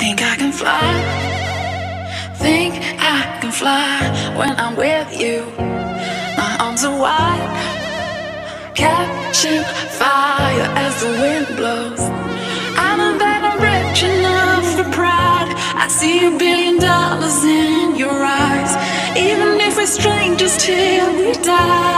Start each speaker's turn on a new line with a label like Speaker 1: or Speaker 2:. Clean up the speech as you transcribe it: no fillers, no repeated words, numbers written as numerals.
Speaker 1: Think I can fly, think I can fly when I'm with you. My arms are wide, catching fire as the wind blows. I know that I'm rich enough for pride. I see $1 billion in your eyes. Even if we're strangers till we die.